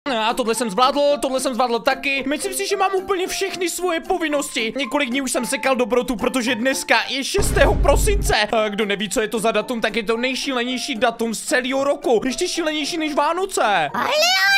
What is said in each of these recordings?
A tohle jsem zvládl taky. Myslím si, že mám úplně všechny svoje povinnosti. Několik dní už jsem sekal dobrotu, protože dneska je 6. prosince. A kdo neví, co je to za datum, tak je to nejšílenější datum z celého roku. Ještě šílenější než Vánoce. Ale,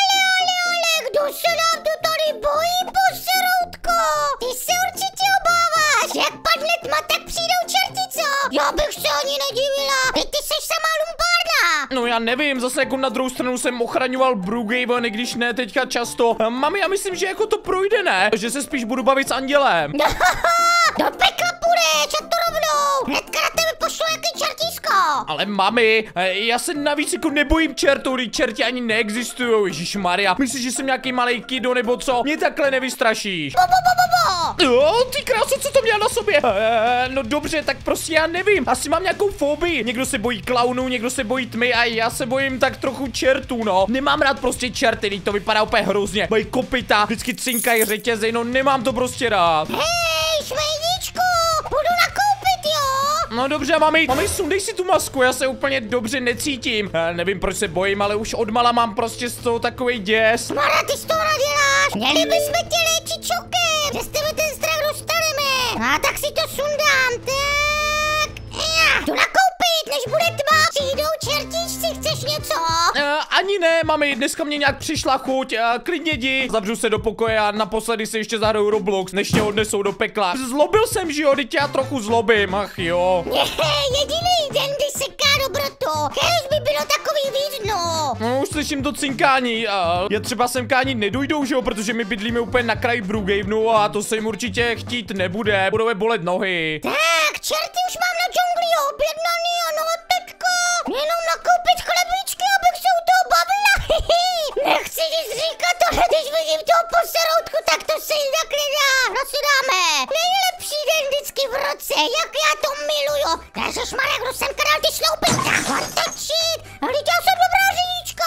kdo se nám tu tady bojí, poseroutko? Ty se určitě obáváš. Jak padne tma, tak přijdou čerti, co? Já bych se ani nedivila. Teď ty seš sama lumpárna. No já nevím, zase jako na druhou stranu jsem ochraňoval Brookhaven, i když ne teďka často. Mami, já myslím, že jako to projde, ne? Že se spíš budu bavit s Andělem. Do pekla půjdeš, a to rovnou. Hnedka na tebe pošlu jaký čertísko. Ale mami, já se navíc jako nebojím čertů, když čerti ani neexistují, ježišmarja. Myslíš, že jsem nějaký malej kido nebo co? Mě takhle nevystrašíš. Jo, ty kráso, co to měl na sobě? No dobře, tak prostě já nevím. Asi mám nějakou fobii. Někdo se bojí klaunů, někdo se bojí tmy a já se bojím tak trochu čertů, no. Nemám rád prostě čerty, teď to vypadá úplně hrozně. Mají kopyta, vždycky cinkají řetězy, no nemám to prostě rád. Hej, švejničku, budu nakoupit, jo? No dobře, mami, sundej si tu masku, já se úplně dobře necítím. Nevím, proč se bojím, ale už odmala mám prostě z toho takovej děs. Mara, ty z toho naděláš. Měli bychom tě léčit čokem, že s tebe ten strach dostaneme. A tak si to sundám, tak. Jdu nakoupit, než bude tma. Přijdou čertíčci, chceš něco? Ani ne, mami, dneska mě nějak přišla chuť, klidně jdi. Zavřu se do pokoje a naposledy si ještě zahraju Roblox, než tě odnesou do pekla. Zlobil jsem, že jo, teď já trochu zlobím, ach jo. Jediný den, kdy seká dobrotu. Kéž by bylo takový víc, no. No, už slyším to cinkání. Já třeba semka ani nedojdou, že jo, protože my bydlíme úplně na kraji Brookhavenu a to se jim určitě chtít nebude. Budou je bolet nohy. Tak, čerty už mám na džungli objednaný, ano, teďko. Jenom nakoupit chlebíčky, abych se u toho bavila. Nechci nic říkat, ale když vidím toho poseroutku, tak to se jinak nedá. No si dáme. Nejlepší den vždycky v roce, jak já to miluju. Ježišmarja, kdo sem dal ty šloupy? Tak otočit. Ale já jsem dobrá řidička.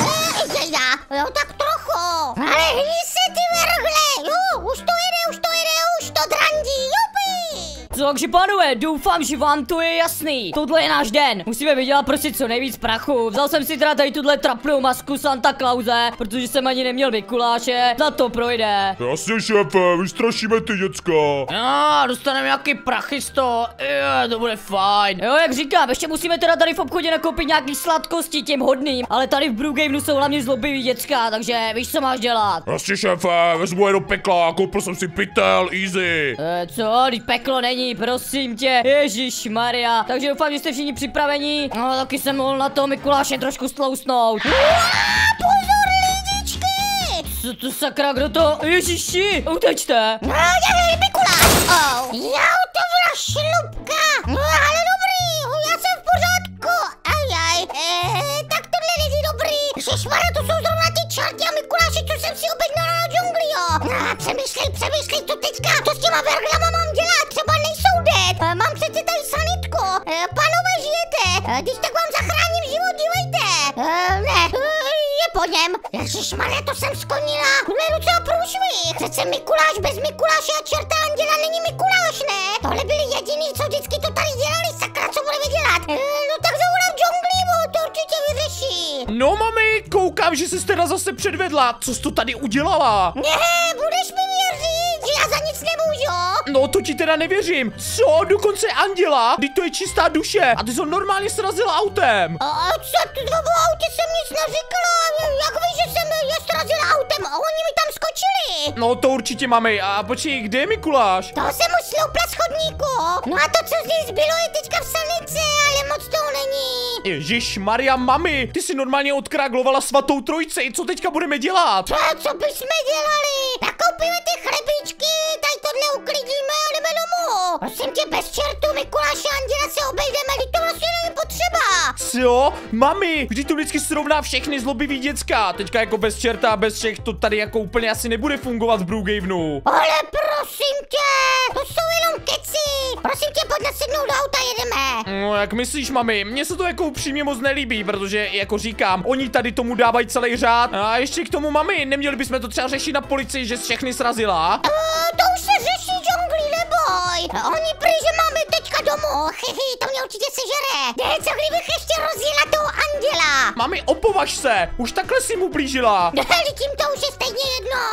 Jo, tak trochu. Ale hni se ty verhle. Jo, už to jede, už to drandí. Jupi. Takže pánové, doufám, že vám to je jasný. Tohle je náš den. Musíme vydělat prostě co nejvíc prachu. Vzal jsem si teda tady tuhle trapnou masku Santa Clause, protože jsem ani neměl Mikuláše. Za to projde. Jasně, šéfe, vystrašíme ty děcka. No, dostaneme nějaký prachy z toho. To bude fajn. Jo, jak říkám, ještě musíme teda tady v obchodě nakoupit nějaký sladkosti těm hodným. Ale tady v Brookhavenu jsou hlavně zlobiví děcka, takže víš, co máš dělat. Jasně, šéfe, vezmu je do pekla, koupil jsem si pytel, easy. Co, když peklo není, prosím tě, Ježíš Maria. Takže doufám, že jste všichni připraveni. No, taky jsem mohl na toho Mikuláše trošku stlousnout. Pozor, lidičky! Co to sakra, kdo to? Ježiši, utečte. No, dělej Mikuláš! Já to byla šlupka! No, ale dobrý, já jsem v pořádku. Tak tohle není dobrý. Ježišmarja, to jsou zrovna ty čerti a Mikuláši, co jsem si objednala na džungli, jo. Přemýšlej to teďka. Co s těma verglama mám dělat? Třeba nejsou dead. Mám přece tady sanitku. Pánové, žijete? Když tak vám zachráním život, dívejte. Ne, je po něm. Ježišmarja, to jsem skonila. Tohle je docela průšvih. Přece Mikuláš bez Mikuláše a čerta Anděla není Mikuláš, ne? Tohle byli jediný, co vždycky to tady dělali, sakra, co budeme dělat? No tak zavolám džungli, to určitě vyřeší. No mami, koukám, že jsi teda zase předvedla. Co jsi to tady udělala? Ne, budeš mi věřit, že já za nic nemůžu. No to ti teda nevěřím. Co? Dokonce Anděla? Teď to je čistá duše. A ty jsi ho normálně srazila autem. A co? O autě jsem nic neříkala. Jak víš, že jsem je srazila autem a oni mi tam skočili? No to určitě mami. A počkej, kde je Mikuláš? Toho jsem už sloupla z chodníku. No a to, co z něj zbylo, je teďka v sanice, ale moc toho není. Ježiš Maria, mami, ty jsi normálně odkráglovala svatou trojici. Co teďka budeme dělat? Co bychom dělali? Nakoupíme ty chlebíčky, tady tohle uklidíme a jdeme domů. Prosím tě, bez čertu, Mikuláše a Anděla se obejdeme, teď to vlastně není potřeba. Co? Mami, vždyť to vždycky srovná všechny zlobivý děcka. Teďka jako bez čerta a bez všech to tady jako úplně asi nebude fungovat v Brookhavenu. Ale prosím tě, to jsou jenom keci. Prosím tě, pojď nasednout do auta, jedeme. No jak myslíš, mami? Mně se to jako upřímně moc nelíbí, protože jako říkám, oni tady tomu dávají celý řád. A ještě k tomu, mami, neměli bychom to třeba řešit na policii, že jsi všechny srazila? To už se řeší, džungli, nebo? ahoj. Oni prý, že máme teďka domů, to mě určitě sežere. Co kdybych ještě rozjela toho anděla? Mami, opovaž se, už takhle si mu blížila. Tím to už je stejně jedno.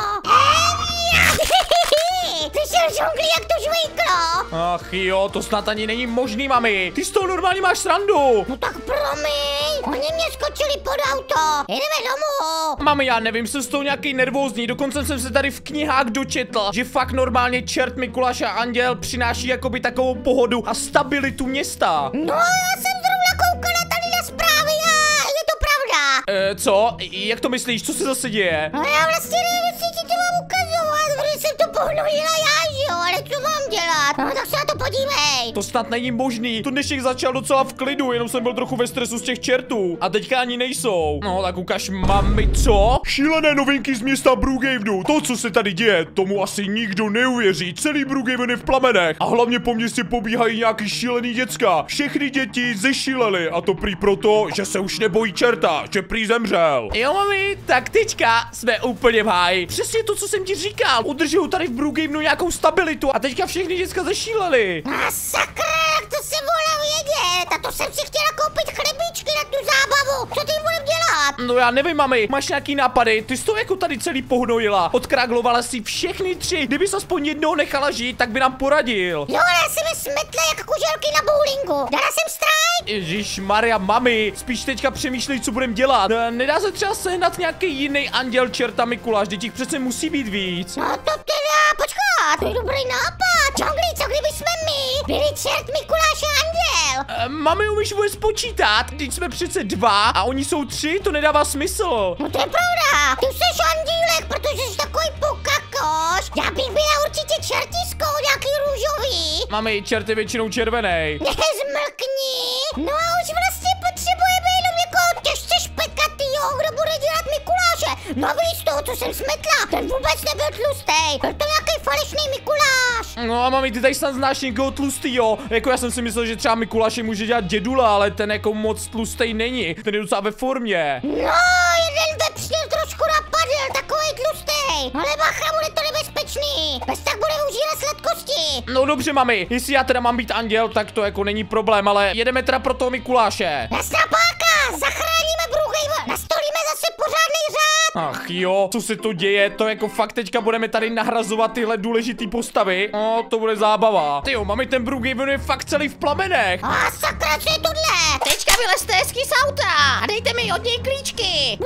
Ty jsi žongli, jak to žvejklo. Ach jo, to snad ani není možný, mami. Ty z toho normálně máš srandu. No tak promiň, oni mě skočili pod auto. Jdeme domů. Mami, já nevím, jsem z toho nějaký nervózní. Dokonce jsem se tady v knihách dočetl, že fakt normálně čert, Mikuláš a anděl přináší jakoby takovou pohodu a stabilitu města. No, já jsem zrovna koukala tady na zprávy a je to pravda. Co? Jak to myslíš? Co se zase děje? No já vlastně nevím, jestli ti to mám ukazovat, protože jsem to pohnulila já, že jo, ale co mám dělat? No tak se na to podívej. To snad není možný. To dnešek začal docela v klidu, jenom jsem byl trochu ve stresu z těch čertů. A teďka ani nejsou. No tak ukaž, mami, co? Šílené novinky z města Brookhavenu. To, co se tady děje, tomu asi nikdo neuvěří. Celý Brookhaven je v plamenech. A hlavně po městě pobíhají nějaký šílený děcka. Všechny děti zešílely. A to prý proto, že se už nebojí čerta, že prý zemřel. Jo, mami, tak teďka jsme úplně v háji. Přesně to, co jsem ti říkal. Udržují tady v Brookhavenu nějakou stabilitu a teďka všechny děcka zešílely. A sakra, jak to se volá vědět. A to jsem si chtěla koupit chlebíčky na tu zábavu. Co ty budem dělat? No já nevím, mami, máš nějaký nápady? Ty jsi to jako tady celý pohnojila. Odkraglovala si všechny tři. Kdybys aspoň jednoho nechala žít, tak by nám poradil. Jo, ale já jsem je smetla jak kuželky na bowlingu. Dala jsem strajk. Ježišmarja, mami, spíš teďka přemýšlej, co budem dělat. Nedá se třeba sehnat nějaký jiný anděl, čerta, Mikuláš, teď jich přece musí být víc. No to teda, počkat, to je dobrý nápad. Džongli, co kdyby jsme my byli čert, Mikuláš a anděl? Mami, umíš vůbec počítat? Teď jsme přece 2 a oni jsou 3, to nedává smysl. No to je pravda, ty jsi andílek, protože jsi takový pokakoš. Já bych byla určitě čertisko, nějaký růžový. Mami, čert je většinou červený. Zmlkni. No a už vlastně potřebujeme jenom někoho těžce špekatýho, kdo bude dělat Mikuláše. No víš toho, co jsem smetla, ten vůbec nebyl tlustej, byl to nějaký falešný Mikuláš. No a mami, ty tady snad znáš někoho tlustýho. Jako já jsem si myslel, že třeba Mikuláše může dělat dědula, ale ten jako moc tlustej není. Ten je docela ve formě. No, jeden vepř mě trošku napadl, takovej tlustej. Ale bacha, bude to nebezpečný. Bez tak bude užírat sladkosti. No dobře, mami, jestli já teda mám být anděl, tak to jako není problém, ale jedeme teda pro toho Mikuláše. Jasná páka, zachráníme Brookhaven, nastolíme zase pořádný řád. Ach jo, co se to děje, to jako fakt teďka budeme tady nahrazovat tyhle důležitý postavy. No, to bude zábava. Tyjo, mami, ten Brookhaven je fakt celý v plamenech. A sakra, co je tohle? Teďka vylezte hezky z auta a dejte mi od něj klíčky.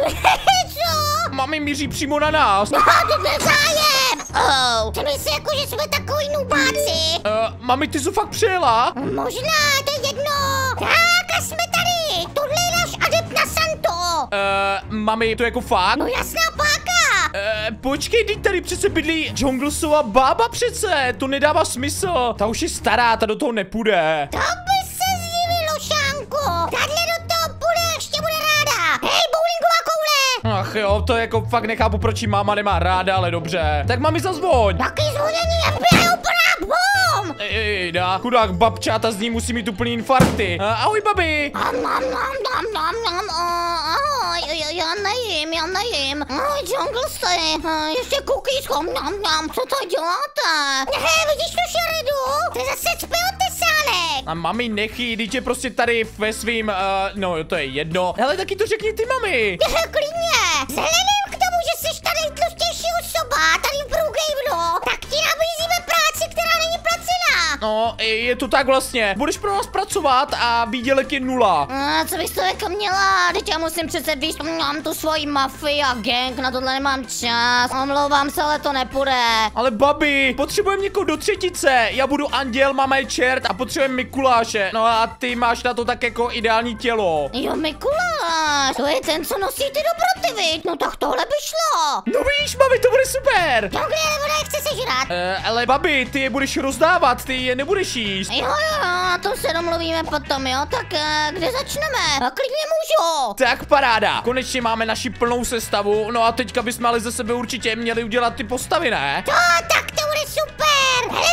Co? Mami míří přímo na nás. No, to byl zájem. Ty myslíš jako, že jsme takový nubáci? Mami, ty jsi fakt přijela? Možná, to je jedno. Tak a jsme tady. Tohle je náš adept na Santo. Mami, to jako fakt? No jasná páka. Počkej, teď tady přece bydlí Junglesova bába přece, to nedává smysl. Ta už je stará, ta do toho nepůjde. To by se zdivilo, Šánku. Tahle do toho půjde, ještě bude ráda. Hej, bowlingová koule. Ach jo, to jako fakt nechápu, proč jí máma nemá ráda, ale dobře. Tak mami, zazvoň. Taky zvonění FBI úplná bum. Ejda, chudák babčáta z ní musí mít úplný infarkty. Ahoj, babi. Ahoj, já nejím. Ahoj, Junglesy, ještě cookies, co to děláte? Hej, vidíš tu šeredu? To je zase cpe od tesánek. A mami, nechy, teď je prostě tady ve svým, no to je jedno. Ale taky to řekni ty, mami. Klidně. Vzhledem k tomu, že jsi ta nejtlustější osoba tady v Brookhavenu, tak ti nabízíme práci, která není placená. No, je to tak vlastně. Budeš pro nás pracovat a výdělek je 0. A co bych to jako měla? Teď já musím přece víc, mám tu svoji mafii a gang, na tohle nemám čas. Omlouvám se, ale to nepůjde. Ale babi, potřebujeme někoho do třetice. Já budu anděl, mama je čert a potřebujeme Mikuláše. No a ty máš na to tak jako ideální tělo. Jo, Mikuláš, to je ten, co nosí ty dobroty, viď? No tak tohle by šlo. No víš, babi, to bude super. Džongli, nebo nechce sežrat. Ale babi, ty je budeš rozdávat, ty je nebudeš jíst. Jo, na to se domluvíme potom, jo? Tak kde začneme? A klidně můžu. Tak paráda, konečně máme naši plnou sestavu, no a teďka bychom ale ze sebe určitě měli udělat ty postavy, ne? Tak to bude super. Hele, bábo,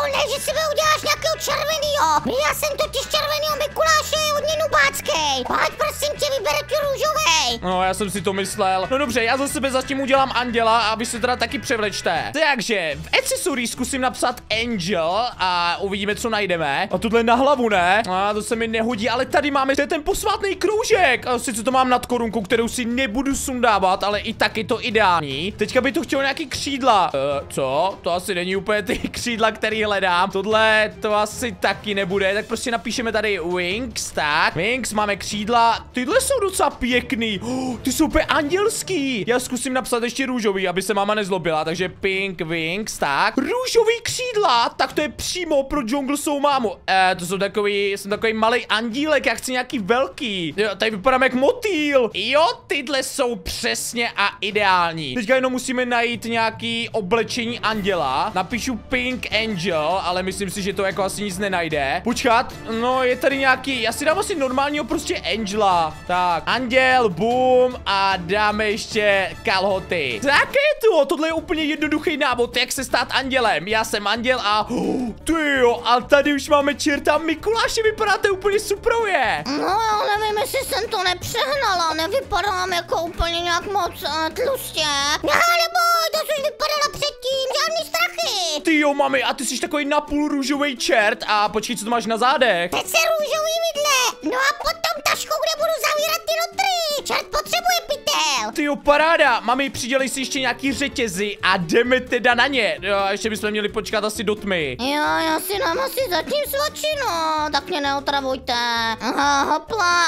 ne, že si mi uděláš nějakého červenýho. Já jsem totiž červenýho Mikuláše hodně nubácký. Pojď prosím tě, vyber tu růžovej. No, já jsem si to myslel. No dobře, já za sebe zatím udělám anděla a vy se teda taky převlečte. Takže v Accessories zkusím napsat Angel a uvidíme, co najdeme. A tohle na hlavu, ne? A to se mi nehodí, ale tady máme ten posvátný kroužek. A sice to mám nad korunku, kterou si nebudu sundávat, ale i tak je to ideální. Teďka by to chtělo nějaký křídla. Co? To asi není úplně ty křídla, který hledám. Tohle to asi taky nebude, tak prostě napíšeme tady wings, tak. Wings, máme křídla. Tyhle jsou docela pěkný. Ty jsou úplně andělský. Já zkusím napsat ještě růžový, aby se máma nezlobila, takže pink wings, tak. Růžový křídla, tak to je přímo pro Jungle Soul mámu. To jsou jsem takový malý andílek, já chci nějaký velký. Jo, tady vypadám jak motýl. Jo, tyhle jsou přesně a ideální. Teďka jenom musíme najít nějaký oblečení anděla. Napíšu Pink Angel, ale myslím si, že to jako asi nic nenajde. Počkat, no je tady nějaký, já si dám asi normálního prostě Angela. Tak, anděl, boom a dáme ještě kalhoty. Tak je to, tohle je úplně jednoduchý návod, jak se stát andělem. Já jsem anděl a tyjo, a tady už máme čerta Mikuláše, vypadáte úplně suprově. No, nevím, jestli jsem to nepřehnala, nevypadám jako úplně nějak moc tlustě. Neboj, to už vypadala předtím, žádný strachy. Tyjo, mami, a ty jsi takový napůl růžový čert a počkej, co to máš na zádech? Teď se růžový vidle, no a potom tašku, kde budu zavírat ty lotry. Čert potřebuje pytel. Tyjo, paráda, mami, přidělej si ještě nějaký řetězy a jdeme teda na ně. Jo, ještě bychom měli počkat asi do tmy. Jo, já si dám asi zatím svačinu, tak mě neotravujte. Aha, hopla,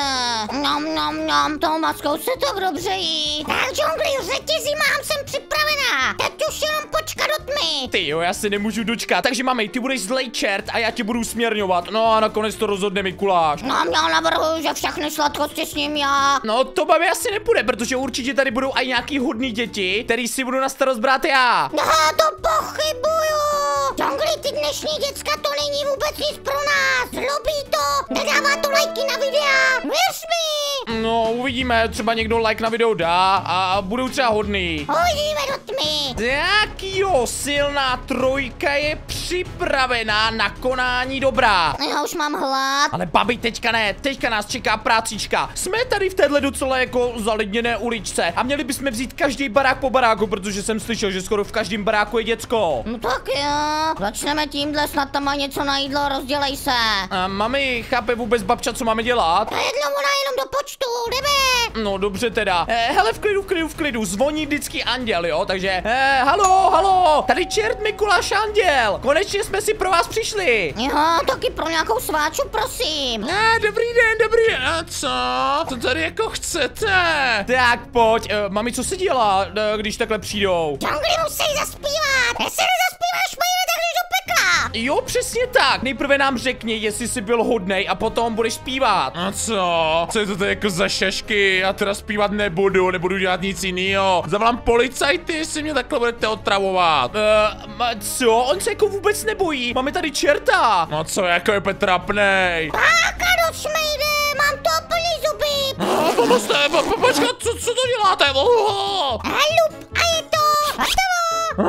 tou maskou se to dobře jí. Tak, Džungli, řetězí mám, jsem připravená. Teď už jenom počkat do tmy. Tyjo, já se nemůžu dočkat, takže mami, ty budeš zlej čert a já tě budu směrňovat. No a nakonec to rozhodne Mikuláš. No, já navrhuji, že všechny sladkosti s ním já. No, to mami asi nepůjde, protože určitě tady budou i nějaký hodný děti, který si budu na starost brát já. No, to pochybuju. Džungli, ty dnešní děcka, to není vůbec nic pro nás. Zlobí to, nedává to lajky na videa, věř mi. No, uvidíme, třeba někdo like na video dá a budou třeba hodný. Uvidíme do tmy. Tak jo, silná trojka je připravená na konání dobra. Já už mám hlad. Ale babi, teďka ne, teďka nás čeká prácička. Jsme tady v téhle docela jako zalidněné uličce a měli bychom vzít každý barák po baráku, protože jsem slyšel, že skoro v každém baráku je děcko. No tak jo, začneme tímhle, snad tam má něco na jídlo, rozdělej se. Mami, chápe vůbec babča, co máme dělat? To jedno ona jenom do počtu, jdeme. No dobře teda. Hele, v klidu, zvoní vždycky anděl, jo, takže halo, tady čert Mikuláš anděl. Konečně jsme si pro vás přišli. Jo, taky pro nějakou sváču, prosím. Dobrý den, a co? Co tady jako chcete? Tak pojď, mami, co se dělá, když takhle přijdou? Džungli musí zaspívat, jestli nezaspíváš, pojďme tak jdeš do pekla. Jo, přesně tak, nejprve nám řekni, jestli jsi byl hodnej a potom budeš zpívat. A co? Co je to tady jako za šašky? Já teda zpívat nebudu dělat nic jiného. Zavolám policajty, jestli mě takhle budete otravovat. Co? On se jako vůbec nebojí, máme tady čerta. No co, jako je trapnej. Páka do šmejde, mám to plný zuby. Pomozte, počkat, co to děláte? Halup, a je to hotovo.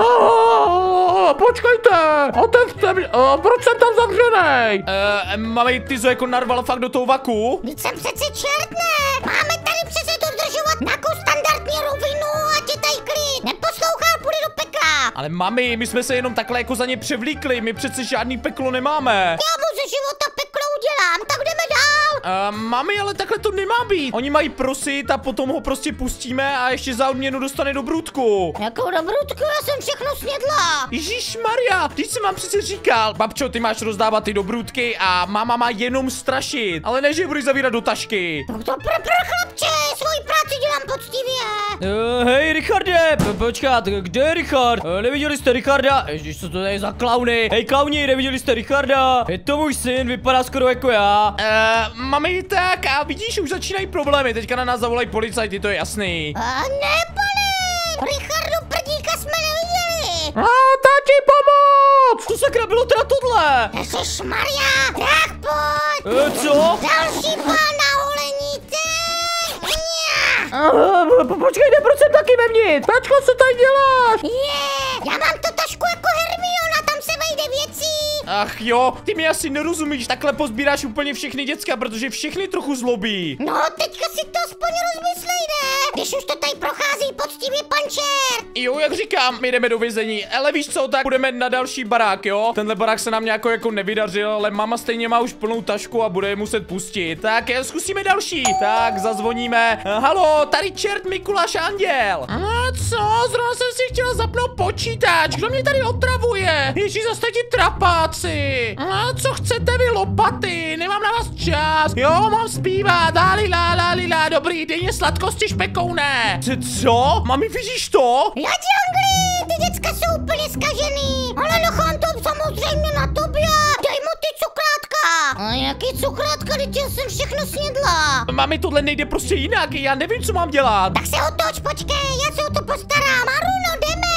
Počkejte, otevřte mi, proč jsem tam zavřenej? Mami, ty jsi jako narval fakt do toho vaku? Víc jsem přece čert, ne? Máme tady přece dodržovat nějakou standardní rovinu a tě tady klid. Neposlouchá, půjde do pekla. Ale mami, my jsme se jenom takhle jako za ně převlíkli, my přece žádný peklo nemáme. Já mu ze života peklo udělám, tak jdeme dál. Mami, ale takhle to nemá být. Oni mají prosit a potom ho prostě pustíme a ještě za odměnu dostane dobrůdku. Jakou dobrůdku? Já jsem všechno snědla. Ježišmarja, teď jsem vám přece říkal. Babčo, ty máš rozdávat ty dobrůdky a máma má jenom strašit. Ale ne, že je budeš zavírat do tašky. Tak to pro chlapče, svoji práci dělám poctivě. Hej, Richarde, počkat, kde je Richard? Neviděli jste Richarda? Ježiš, co to je za klauny? Hej, klauni, neviděli jste Richarda? Je to můj syn, vypadá skoro jako já. Mami, tak a vidíš, už začínají problémy, teďka na nás zavolají policajti, to je jasný. Ne, pane, Richardu prdíka jsme neviděli. Tati, pomoc! Co sakra bylo teda tohle? Ježišmarja, tak pojď. Co? Další pán na holeníte. Počkejte, proč jsem taky vevnitř? Tačko, co tady děláš? Já mám to tašku jako Hermiona, tam se vejde věci Ach jo, ty mi asi nerozumíš, takhle pozbíráš úplně všechny děcka, protože všechny trochu zlobí. No, teďka si to aspoň rozmyslej, ne? Když už to tady prochází poctivý pančer. Jo, jak říkám, my jdeme do vězení, ale víš co, tak budeme na další barák, jo? Tenhle barák se nám nějak jako nevydařil, ale máma stejně má už plnou tašku a bude je muset pustit. Tak zkusíme další. Tak, zazvoníme. Halo, tady čert Mikuláš Anděl. A co? Zrovna jsem si chtěla zapnout počítač. Kdo mě tady otravuje? Ježíš, zase ti trapáci. A co chcete vy, lopaty? Nemám na vás čas. Jo, mám zpívat. Lálilá, dobrý, dej mě sladkosti, špekoune. Co? Mami, vidíš to? Já Džungli, ty děcka jsou úplně zkažený. Ale nechám to samozřejmě na tobě. Dej mu ty cukrátka. A jaký cukrátka, teď já jsem všechno snědla. Mami, tohle nejde prostě jinak, já nevím, co mám dělat. Tak se otoč, počkej, já se o to postarám. Aruno, jdeme.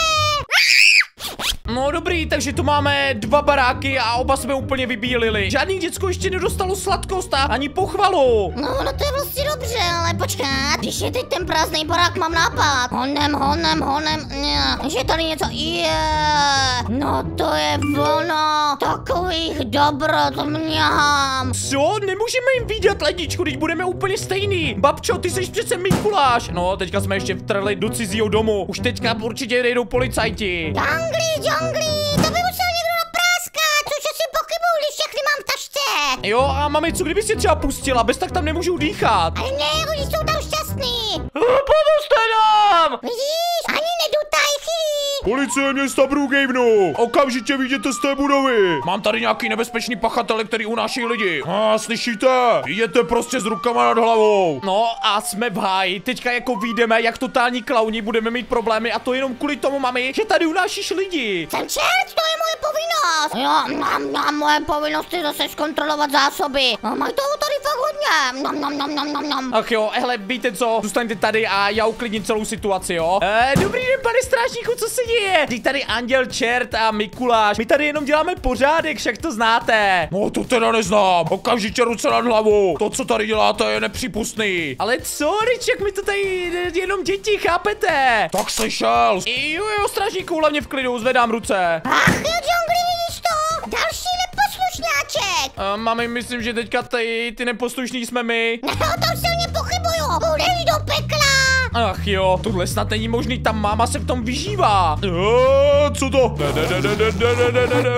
No dobrý, takže tu máme 2 baráky a oba jsme úplně vybílili. Žádný děcko ještě nedostalo sladkost a ani pochvalu. No to je vlastně dobře, ale počkat. Když je teď ten prázdný barák, mám nápad. Honem, že tady něco je. No to je ono. Takových dobrot mňam. Co? Nemůžeme jim vidět, ledničku, teď budeme úplně stejný. Babčo, ty jsi přece Mikuláš. No, teďka jsme ještě vtrhli do cizího domu. Už teďka určitě jdou policajti. Džungli, to by musel někdo napráskat, což asi pochybuju, když všechny mám v tašce. Jo, a mami, co kdyby si třeba pustila, bez tak tam nemůžu dýchat. Ale ne, oni jsou tam šťastní. Pomozte nám! Vidíš, ani nedutaj, chyli. Policie města Brookhavenu! Okamžitě vyjděte z té budovy! Mám tady nějaký nebezpečný pachatel, který unáší lidi. Slyšíte? Jděte prostě s rukama nad hlavou! No a jsme v háji, teďka jako vyjdeme jak totální klauni, budeme mít problémy a to jenom kvůli tomu, mami, že tady unášíš lidi. Jsem čert, to je moje povinnost. Jo, moje povinnost je zase zkontrolovat zásoby. Mají toho tady fakt hodně. Ach jo, hele, víte co, zůstaňte tady a já uklidním celou situaci, jo. Dobrý den, pane strážníku, co se děje? Teď tady Anděl, čert a Mikuláš, my tady jenom děláme pořádek, však to znáte. No to teda neznám, okamžitě ruce nad hlavou, to co tady děláte je nepřípustný. Ale co, Riček, my to tady jenom děti, chápete? Tak slyšel. Jo, strážníku, hlavně v klidu, zvedám ruce. Ach jo, Džungli, vidíš to? Další neposlušňáček. Mami, myslím, že teďka ty neposlušní jsme my. O tom silně pochybuju. Budeš do pekla. Ach jo, tohle snad není možný, ta máma se v tom vyžívá. Co to? Ne.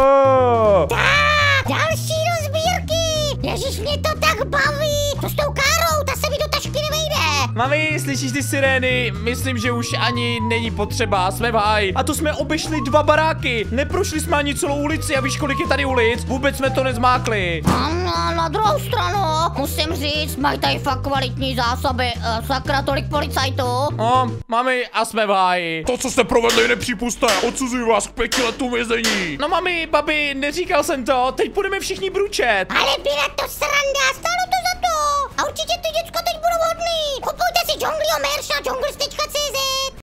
Tak, další rozbírky. Ježíš, mě to tak baví. Co s tou Károu, ta se mi do tašky nevejde. Mami, slyšíš ty sirény? Myslím, že už ani není potřeba, jsme v háji. A to jsme obešli 2 baráky. Neprošli jsme ani celou ulici a víš, kolik je tady ulic? Vůbec jsme to nezmákli. Na druhou stranu, musím říct, mají tady fakt kvalitní zásoby. Sakra, tolik policajtů. No, mami, a jsme v háji. To, co jste provedli, je nepřípustné. Odsuzuji vás k 5 letům vězení. No mami, babi, neříkal jsem to, teď budeme všichni bručet. Ale byla to sranda, stálo to za to. A určitě ty děcka teď budou hodný. Kupujte si Džungliho merch na džungls.cz.